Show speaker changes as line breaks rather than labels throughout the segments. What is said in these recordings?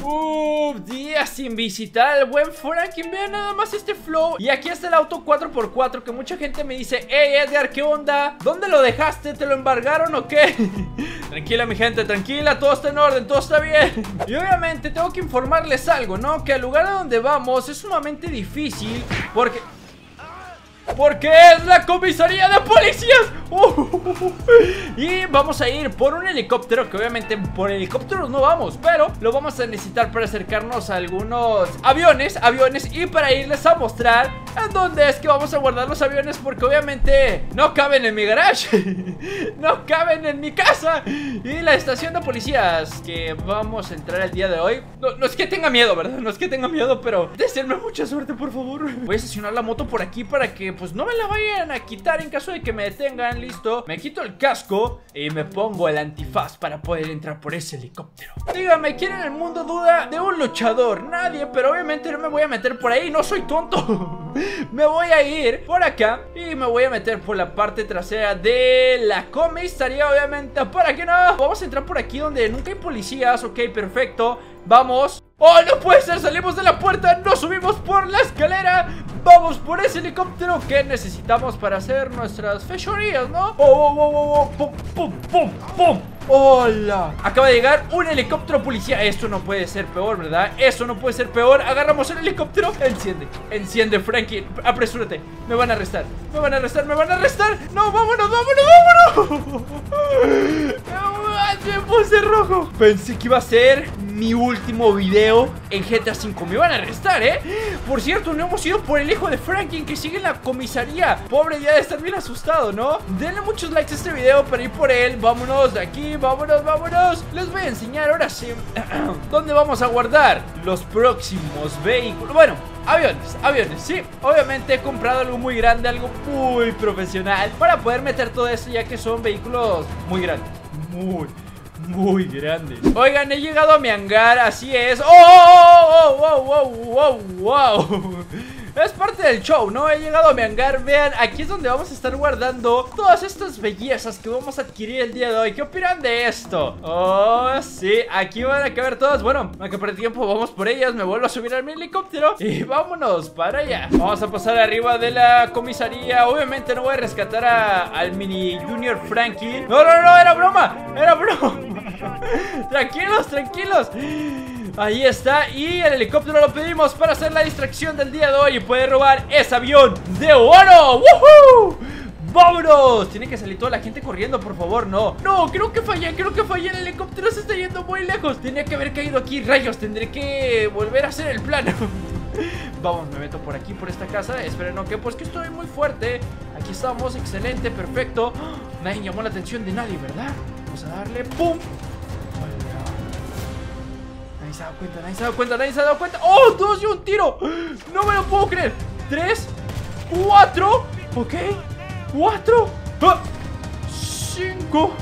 Días sin visitar al buen Franklin. Vean nada más este flow. Y aquí está el auto 4x4 que mucha gente me dice: hey Edgar, ¿qué onda? ¿Dónde lo dejaste? ¿Te lo embargaron o qué? Tranquila mi gente, tranquila, todo está en orden, todo está bien. Y obviamente tengo que informarles algo, ¿no? Que al lugar a donde vamos es sumamente difícil porque es la comisaría de policías. Y vamos a ir por un helicóptero, que obviamente por helicópteros no vamos, pero lo vamos a necesitar para acercarnos a algunos aviones. Y para irles a mostrar en dónde es que vamos a guardar los aviones, porque obviamente no caben en mi garage, no caben en mi casa. Y la estación de policías que vamos a entrar el día de hoy, no es que tenga miedo, ¿verdad? No es que tenga miedo, pero deseenme mucha suerte, por favor. Voy a estacionar la moto por aquí para que pues no me la vayan a quitar en caso de que me detengan. Listo, me quito el casco y me pongo el antifaz para poder entrar por ese helicóptero. Dígame, ¿quién en el mundo duda de un luchador? Nadie, pero obviamente no me voy a meter por ahí, no soy tonto. Me voy a ir por acá y me voy a meter por la parte trasera de la comisaría, obviamente, para que no. Vamos a entrar por aquí donde nunca hay policías. Ok, perfecto, vamos. ¡Oh, no puede ser! Salimos de la puerta, nos subimos por la escalera. Vamos por ese helicóptero que necesitamos para hacer nuestras fechorías, ¿no? ¡Pum, pum, pum, pum! ¡Hola! Acaba de llegar un helicóptero policía. Esto no puede ser peor, ¿verdad? Eso no puede ser peor. Agarramos el helicóptero. Enciende, enciende, Frankie. Apresúrate. Me van a arrestar. Me van a arrestar, me van a arrestar. No, vámonos, vámonos, vámonos. Me puse rojo. Pensé que iba a ser mi último video en GTA V. Me van a arrestar, ¿eh? Por cierto, no hemos ido por el hijo de Franklin que sigue en la comisaría. Pobre, ya de estar bien asustado, ¿no? Denle muchos likes a este video para ir por él. Vámonos de aquí, vámonos, vámonos. Les voy a enseñar ahora sí dónde vamos a guardar los próximos vehículos. Bueno, aviones, sí. Obviamente he comprado algo muy grande, algo muy profesional para poder meter todo esto, ya que son vehículos muy grandes. Muy grandes. Oigan, he llegado a mi hangar, así es. ¡Wow! Es parte del show, ¿no? He llegado a mi hangar, vean, aquí es donde vamos a estar guardando todas estas bellezas que vamos a adquirir el día de hoy. ¿Qué opinan de esto? Oh, sí, aquí van a caber todas. Bueno, no hay que perder tiempo, vamos por ellas. Me vuelvo a subir a mi helicóptero y vámonos para allá. Vamos a pasar arriba de la comisaría. Obviamente no voy a rescatar al mini Junior Frankie. No, era broma, era broma. Tranquilos, tranquilos. Ahí está, y el helicóptero lo pedimos para hacer la distracción del día de hoy y poder robar ese avión de oro. ¡Woohoo! ¡Vámonos! Tiene que salir toda la gente corriendo, por favor, no. No, creo que fallé, el helicóptero se está yendo muy lejos. Tenía que haber caído aquí, rayos, tendré que volver a hacer el plano. Vamos, me meto por aquí, por esta casa. Esperen, no, que pues que estoy muy fuerte. Aquí estamos, excelente, perfecto. Nadie llamó la atención de nadie, ¿verdad? Vamos a darle, ¡pum! Nadie se ha dado cuenta, nadie se ha dado cuenta, nadie se ha dado cuenta. ¡Oh! ¡Dos y un tiro! ¡No me lo puedo creer! 3, 4. Ok, 4, 5.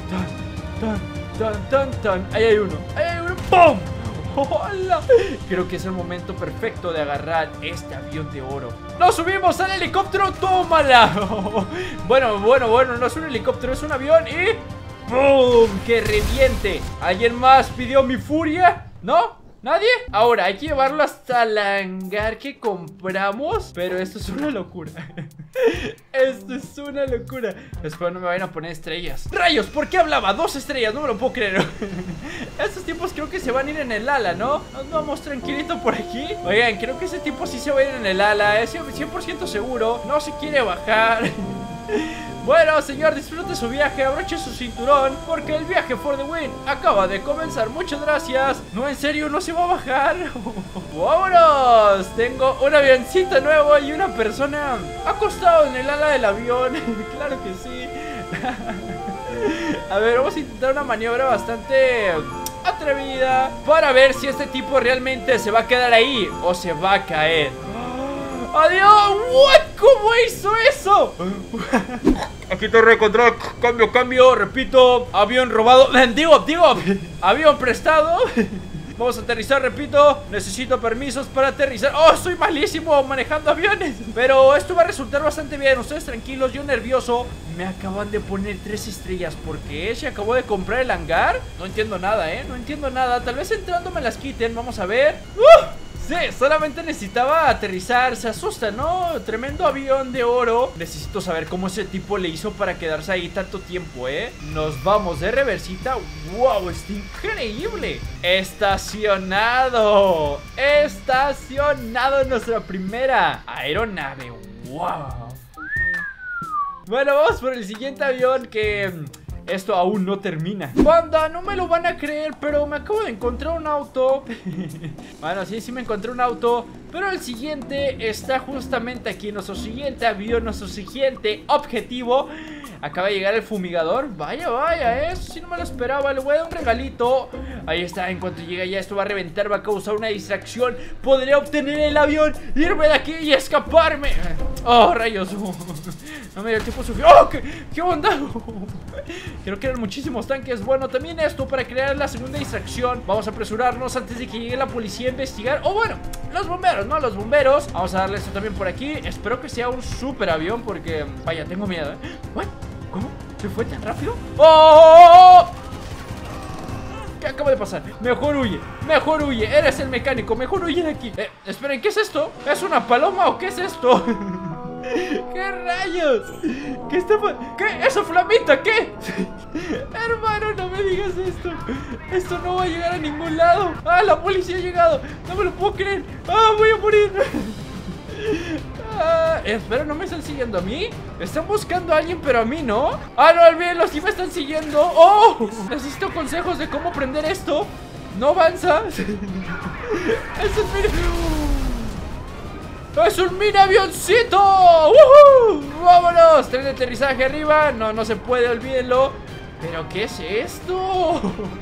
Tan. Ahí hay uno, ¡pum! ¡Hola! Creo que es el momento perfecto de agarrar este avión de oro. ¡Nos subimos al helicóptero! ¡Tómala! Bueno, no es un helicóptero, es un avión y... ¡boom! ¡Que reviente! ¿Alguien más pidió mi furia? ¿No? ¿Nadie? Ahora hay que llevarlo hasta el hangar que compramos. Pero esto es una locura. Esto es una locura. Espero no me vayan a poner estrellas. ¡Rayos! ¿Por qué hablaba? 2 estrellas, no me lo puedo creer. Estos tipos creo que se van a ir en el ala, ¿no? Nos vamos tranquilito por aquí. Oigan, creo que ese tipo sí se va a ir en el ala. Es 100% seguro. No se quiere bajar. Bueno, señor, disfrute su viaje, abroche su cinturón, porque el viaje for the win acaba de comenzar. Muchas gracias. No, en serio, no se va a bajar. ¡Vámonos! Tengo un avioncito nuevo y una persona acostado en el ala del avión. Claro que sí. A ver, vamos a intentar una maniobra bastante atrevida para ver si este tipo realmente se va a quedar ahí o se va a caer. ¡Adiós! ¿What? ¿Cómo hizo eso? Aquí te reencontré. Cambio, repito. Avión robado. Digo, avión prestado. Vamos a aterrizar, repito. Necesito permisos para aterrizar. ¡Oh, soy malísimo manejando aviones! Pero esto va a resultar bastante bien. Ustedes tranquilos, yo nervioso. Me acaban de poner 3 estrellas. ¿Por qué? ¿Se acabó de comprar el hangar? No entiendo nada, no entiendo nada. Tal vez entrando me las quiten, vamos a ver. Sí, solamente necesitaba aterrizar. Se asusta, ¿no? Tremendo avión de oro. Necesito saber cómo ese tipo le hizo para quedarse ahí tanto tiempo, Nos vamos de reversita. ¡Wow! Está increíble. Estacionado. Estacionado en nuestra primera aeronave. ¡Wow! Bueno, vamos por el siguiente avión que... esto aún no termina. Banda, no me lo van a creer, pero me acabo de encontrar un auto. Bueno, sí me encontré un auto. Pero el siguiente está justamente aquí. Nuestro siguiente avión, nuestro siguiente objetivo. Acaba de llegar el fumigador. Vaya, vaya, eso sí no me lo esperaba. Le voy a dar un regalito. Ahí está, en cuanto llegue ya esto va a reventar. Va a causar una distracción. Podré obtener el avión, irme de aquí y escaparme. Oh, rayos. No me dio tiempo suficiente. ¡Oh, qué onda! Creo que eran muchísimos tanques. Bueno, también esto para crear la segunda distracción. Vamos a apresurarnos antes de que llegue la policía a investigar. O bueno, los bomberos, ¿no? Los bomberos. Vamos a darle esto también por aquí. Espero que sea un super avión porque, vaya, tengo miedo, ¿What? ¿Cómo? ¿Se fue tan rápido? ¡Oh! ¿Qué acaba de pasar? Mejor huye, mejor huye. Eres el mecánico, mejor huye de aquí. Esperen, ¿qué es esto? ¿Es una paloma o qué es esto? ¿Qué rayos? ¿Qué está pasando? ¿Qué? ¿Esa flamita? ¿Qué? Hermano, no me digas esto. Esto no va a llegar a ningún lado. ¡Ah, la policía ha llegado! No me lo puedo creer. ¡Ah, voy a morir! Espera, ¿no me están siguiendo a mí? Están buscando a alguien, pero a mí no. Ah, no, olvídenlo, sí me están siguiendo. ¡Oh! Necesito consejos de cómo prender esto. No avanza. ¡Es un mini avioncito! ¡Woohoo! ¡Vámonos! Tren de aterrizaje arriba. No, no se puede, olvídenlo. ¿Pero qué es esto?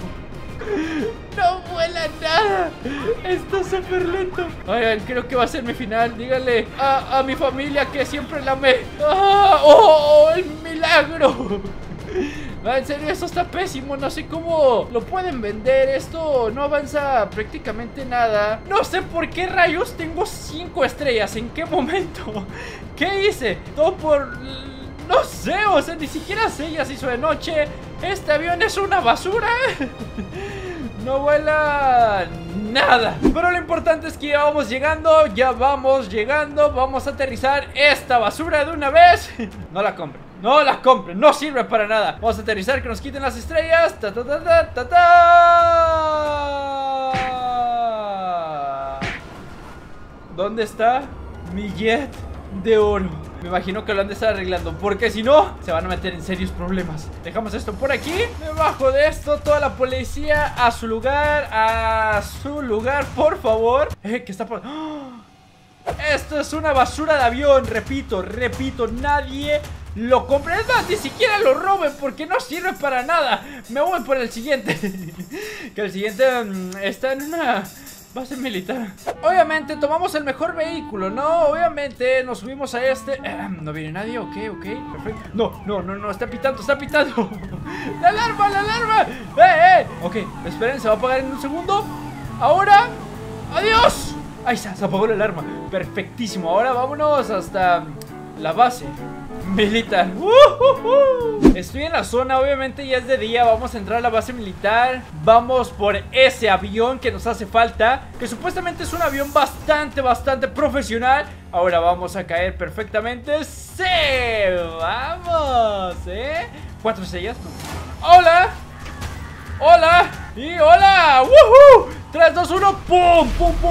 No vuela nada. Está súper lento. Oigan, creo que va a ser mi final. Díganle a mi familia que siempre la amé. ¡Oh, el milagro! En serio, esto está pésimo. No sé cómo lo pueden vender. Esto no avanza prácticamente nada. No sé por qué rayos tengo 5 estrellas. ¿En qué momento? ¿Qué hice? Todo por... no sé, o sea, ni siquiera sé. Ya se hizo de noche. Este avión es una basura. No vuela nada. Pero lo importante es que ya vamos llegando. Ya vamos llegando. Vamos a aterrizar esta basura de una vez. No la compren. No la compren, no sirve para nada. Vamos a aterrizar, que nos quiten las estrellas. Ta, ta, ta, ta, ta, ta. ¿Dónde está mi jet de oro? Me imagino que lo han de estar arreglando, porque si no, se van a meter en serios problemas. Dejamos esto por aquí. Debajo de esto, toda la policía a su lugar. A su lugar, por favor. ¿Qué está pasando? ¡Oh! Esto es una basura de avión. Repito, nadie lo compra. Es más, ni siquiera lo roben, porque no sirve para nada. Me voy por el siguiente. Que el siguiente está en una base militar. Obviamente tomamos el mejor vehículo, ¿no? Obviamente nos subimos a este. No viene nadie, ok, perfecto. No, está pitando. ¡La alarma! Ok, esperen, se va a apagar en un segundo. Ahora, ¡adiós! Ahí está, se apagó la alarma. Perfectísimo, ahora vámonos hasta la base militar. Estoy en la zona, obviamente ya es de día. Vamos a entrar a la base militar. Vamos por ese avión que nos hace falta, que supuestamente es un avión bastante profesional. Ahora vamos a caer perfectamente. ¡Sí! ¡Vamos! 4 estrellas. ¡Hola! ¡Y hola! ¡Woohoo! 3, 2, 1, ¡pum!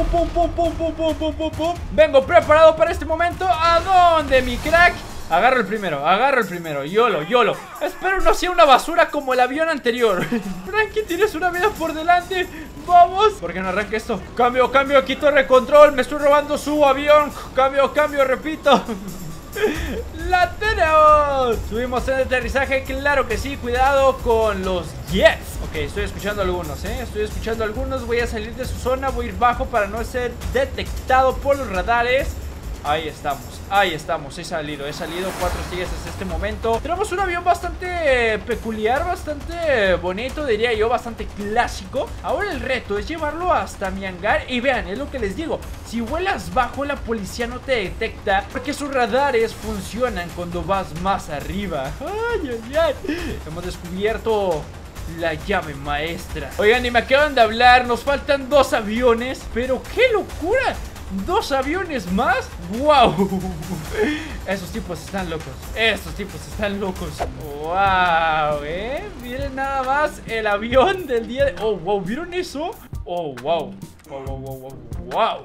¡Pum! Vengo preparado para este momento. ¿A dónde, mi crack? Agarro el primero. YOLO. Espero no sea una basura como el avión anterior. Frankie, tienes una vida por delante. Vamos. ¿Por qué no arranca esto? Cambio, quito el control. Me estoy robando su avión. Cambio, repito. ¡La tenemos! Subimos en el aterrizaje, claro que sí. Cuidado con los jets. Ok, estoy escuchando algunos, Voy a salir de su zona, voy a ir bajo para no ser detectado por los radares. Ahí estamos, he salido 4 estrellas hasta este momento. Tenemos un avión bastante peculiar, bastante bonito, diría yo, bastante clásico. Ahora el reto es llevarlo hasta mi hangar. Y vean, es lo que les digo, si vuelas bajo la policía no te detecta, porque sus radares funcionan cuando vas más arriba. Hemos descubierto la llave maestra. Oigan, y me acaban de hablar, nos faltan 2 aviones. Pero qué locura, 2 aviones más. ¡Wow! Esos tipos están locos. ¡Wow! Miren nada más el avión del día de... ¡Oh, wow! ¿Vieron eso? ¡Oh, wow! ¡Wow!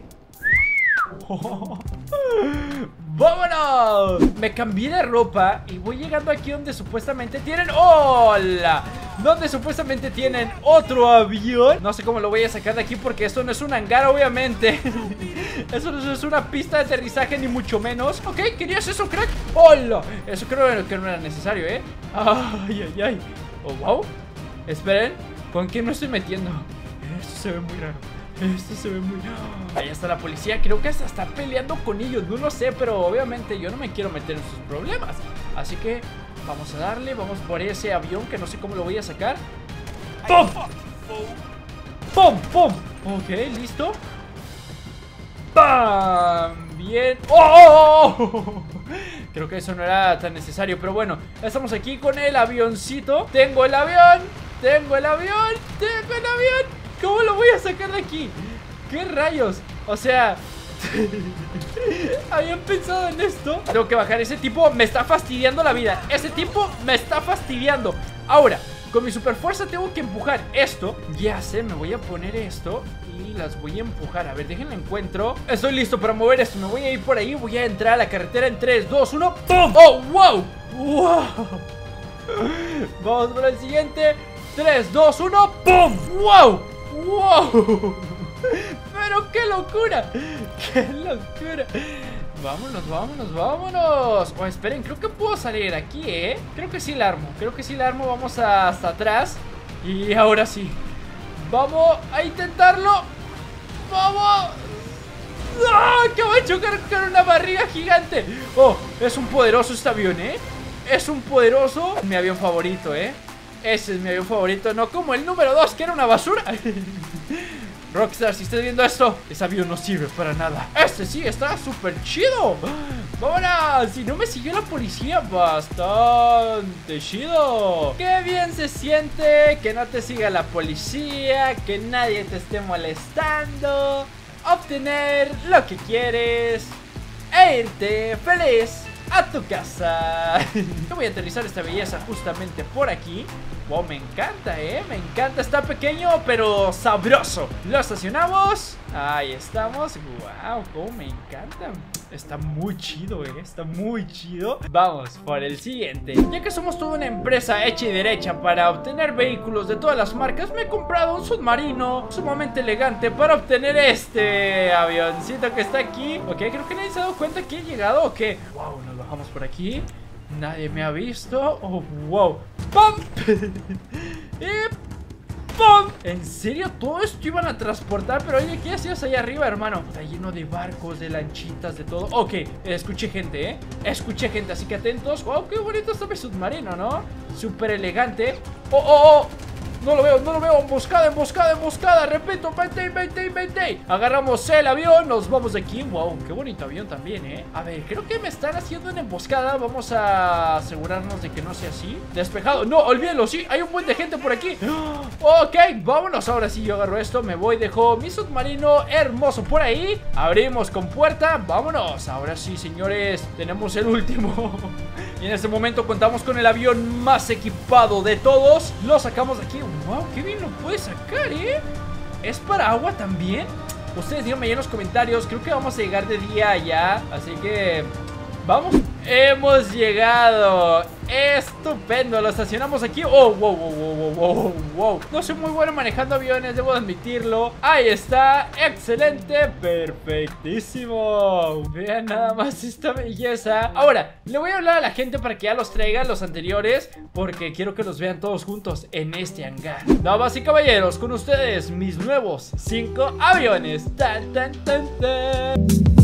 ¡Vámonos! Me cambié de ropa y voy llegando aquí donde supuestamente tienen... ¡Hola! Donde supuestamente tienen otro avión. No sé cómo lo voy a sacar de aquí porque esto no es un hangar, obviamente. Eso no es una pista de aterrizaje, ni mucho menos. Ok, ¿querías eso, crack? ¡Hola! Eso creo que no era necesario, ¿eh? ¡Ay! ¡Oh, wow! Esperen, ¿con quién me estoy metiendo? Esto se ve muy raro. Ahí está la policía, creo que hasta está peleando con ellos, no lo sé, pero obviamente yo no me quiero meter en sus problemas. Así que vamos a darle, vamos por ese avión que no sé cómo lo voy a sacar. ¡Pum! ¡Pum! Ok, listo. ¡Bam! Bien. ¡Oh! Creo que eso no era tan necesario, pero bueno, estamos aquí con el avioncito. Tengo el avión. ¿Cómo lo voy a sacar de aquí? ¿Qué rayos? O sea... ¿habían pensado en esto? Tengo que bajar, ese tipo me está fastidiando la vida. Ahora, con mi super fuerza tengo que empujar esto. Ya sé, me voy a poner esto y las voy a empujar. A ver, déjenme encuentro. Estoy listo para mover esto, me voy a ir por ahí. Voy a entrar a la carretera en 3, 2, 1. ¡Pum! ¡Oh, wow! Vamos por el siguiente. 3, 2, 1. ¡Pum! ¡Wow! Pero qué locura. Vámonos. Oh, esperen, creo que puedo salir aquí, Creo que sí la armo, vamos hasta atrás. Y ahora sí, vamos a intentarlo. Vamos. Acabo de chocar con una barriga gigante. Oh, es un poderoso este avión, mi avión favorito, Ese es mi avión favorito, no como el número 2, que era una basura. Rockstar, si estás viendo esto, ese avión no sirve para nada. Este sí, está súper chido. ¡Vámonos! Si no me siguió la policía, bastante chido. Qué bien se siente que no te siga la policía, que nadie te esté molestando, obtener lo que quieres e irte feliz a tu casa. Yo voy a aterrizar esta belleza justamente por aquí. Wow, me encanta, me encanta. Está pequeño pero sabroso. Lo estacionamos. Ahí estamos. Wow, cómo me encanta. Está muy chido, está muy chido. Vamos por el siguiente. Ya que somos toda una empresa hecha y derecha para obtener vehículos de todas las marcas, me he comprado un submarino sumamente elegante para obtener este avioncito que está aquí. Ok, creo que nadie se ha dado cuenta que he llegado. Ok, wow, nos bajamos por aquí. Nadie me ha visto. Oh, wow. ¡Pum! Y ¡pum! ¿En serio? Todo esto iban a transportar. Pero oye, ¿qué hacías allá arriba, hermano? Está lleno de barcos, de lanchitas, de todo. Ok, escuché gente, escuché gente, así que atentos. Wow, qué bonito está mi submarino, ¿no? Súper elegante. Oh. No lo veo. Emboscada. Repito, vente. Agarramos el avión, nos vamos de aquí. Wow, qué bonito avión también, A ver, creo que me están haciendo una emboscada. Vamos a asegurarnos de que no sea así. Despejado, no, olvídenlo, sí, hay un buen de gente por aquí. Ok, vámonos, ahora sí yo agarro esto. Me voy, dejo mi submarino hermoso por ahí. Abrimos con puerta, vámonos. Ahora sí, señores, tenemos el último. Y en este momento contamos con el avión más equipado de todos. Lo sacamos de aquí. Wow, qué bien lo puede sacar, ¿Es para agua también? Ustedes díganme ahí en los comentarios. Creo que vamos a llegar de día ya, así que vamos. Hemos llegado. Estupendo, lo estacionamos aquí. Oh, wow. No soy muy bueno manejando aviones, debo admitirlo. Ahí está, excelente, perfectísimo. Vean nada más esta belleza. Ahora, le voy a hablar a la gente para que ya los traigan los anteriores, porque quiero que los vean todos juntos en este hangar. Damas y caballeros, con ustedes mis nuevos 5 aviones. Tan.